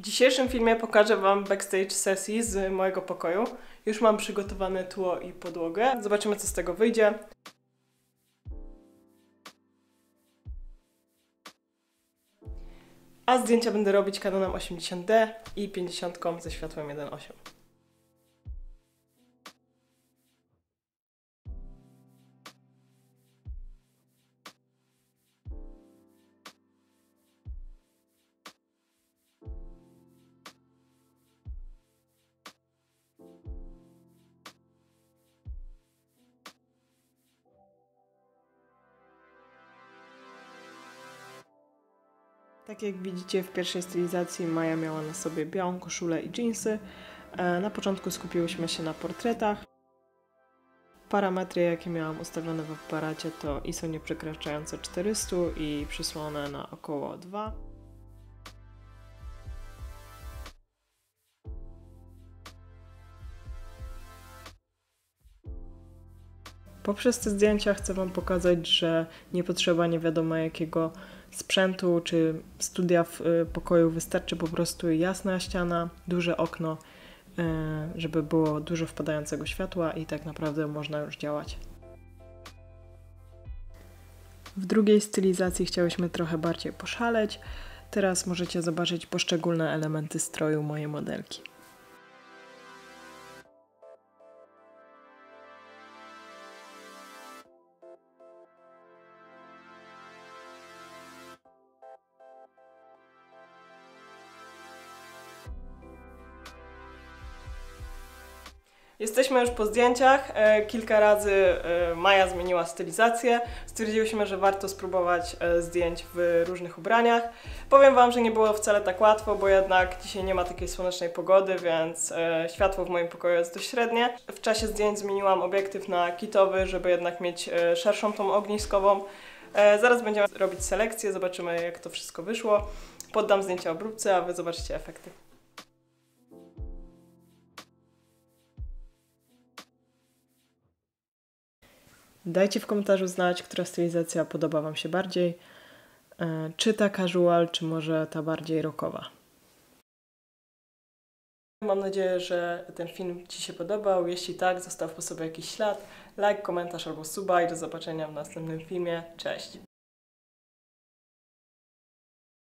W dzisiejszym filmie pokażę Wam backstage sesji z mojego pokoju. Już mam przygotowane tło i podłogę. Zobaczymy, co z tego wyjdzie. A zdjęcia będę robić Canonem 80D i 50 ze światłem 1.8. Tak jak widzicie, w pierwszej stylizacji Maja miała na sobie białą koszulę i dżinsy. Na początku skupiłyśmy się na portretach. Parametry, jakie miałam ustawione w aparacie, to ISO nie przekraczające 400 i przysłonę na około 2. Poprzez te zdjęcia chcę Wam pokazać, że nie potrzeba nie wiadomo jakiego sprzętu czy studia w pokoju. Wystarczy po prostu jasna ściana, duże okno, żeby było dużo wpadającego światła i tak naprawdę można już działać. W drugiej stylizacji chciałyśmy trochę bardziej poszaleć. Teraz możecie zobaczyć poszczególne elementy stroju mojej modelki. Jesteśmy już po zdjęciach. Kilka razy Maja zmieniła stylizację. Stwierdziłyśmy, że warto spróbować zdjęć w różnych ubraniach. Powiem Wam, że nie było wcale tak łatwo, bo jednak dzisiaj nie ma takiej słonecznej pogody, więc światło w moim pokoju jest dość średnie. W czasie zdjęć zmieniłam obiektyw na kitowy, żeby jednak mieć szerszą tą ogniskową. Zaraz będziemy robić selekcję, zobaczymy, jak to wszystko wyszło. Poddam zdjęcia obróbce, a Wy zobaczycie efekty. Dajcie w komentarzu znać, która stylizacja podoba Wam się bardziej. Czy ta casual, czy może ta bardziej rockowa. Mam nadzieję, że ten film Ci się podobał. Jeśli tak, zostaw po sobie jakiś ślad, like, komentarz albo suba i do zobaczenia w następnym filmie. Cześć!